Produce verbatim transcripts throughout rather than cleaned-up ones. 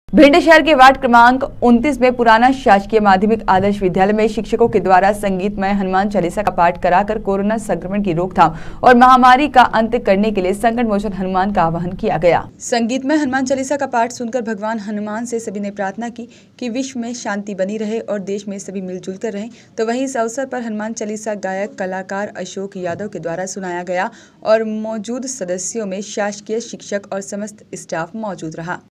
भिंड शहर के वार्ड क्रमांक उनतीस में पुराना शासकीय माध्यमिक आदर्श विद्यालय में शिक्षकों के द्वारा संगीतमय हनुमान चालीसा का पाठ कराकर कोरोना संक्रमण की रोकथाम और महामारी का अंत करने के लिए संकट मोचन हनुमान का आह्वान किया गया। संगीतमय हनुमान चालीसा का पाठ सुनकर भगवान हनुमान से सभी ने प्रार्थना की कि विश्व में शांति बनी रहे और देश में सभी मिलजुल कर रहें। तो वहीं इस अवसर पर हनुमान चालीसा गायक कलाकार अशोक यादव के द्वारा सुनाया गया और मौजूद सदस्यों में शासकीय शिक्षक और समस्त स्टाफ मौजूद रहा।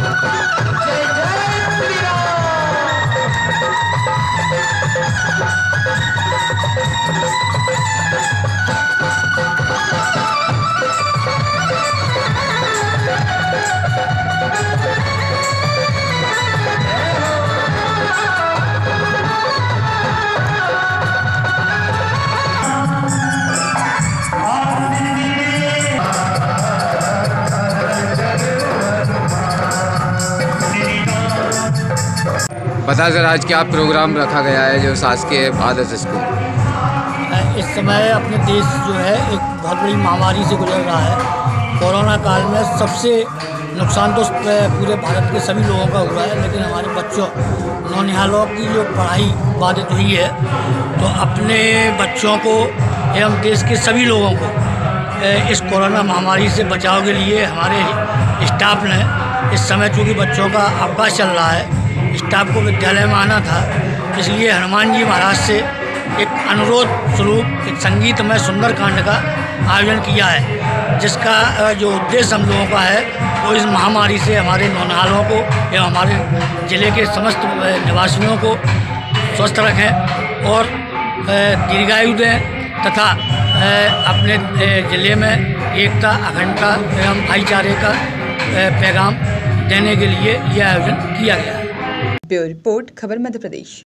बता सर, आज क्या प्रोग्राम रखा गया है जो शासकीय आदर्श स्कूल? इस समय अपने देश जो है एक बहुत बड़ी महामारी से गुजर रहा है। कोरोना काल में सबसे नुकसान तो पूरे भारत के सभी लोगों का हुआ है, लेकिन हमारे बच्चों नौनिहालों की जो पढ़ाई बाधित हुई है, तो अपने बच्चों को एवं देश के सभी लोगों को इस कोरोना महामारी से बचाव के लिए हमारे स्टाफ ने इस समय चूँकि बच्चों का अवकाश चल रहा है, स्टाफ को विद्यालय में आना था, इसलिए हनुमान जी महाराज से एक अनुरोध स्वरूप एक संगीतमय सुंदरकांड का आयोजन किया है, जिसका जो उद्देश्य हम लोगों का है वो इस महामारी से हमारे नौनिहालों को एवं हमारे ज़िले के समस्त निवासियों को स्वस्थ रखें और दीर्घायु दें तथा अपने ज़िले में एकता, अखंडता एवं भाईचारे का पैगाम देने के लिए यह आयोजन किया गया है। ब्यूरो रिपोर्ट, खबर मध्य प्रदेश।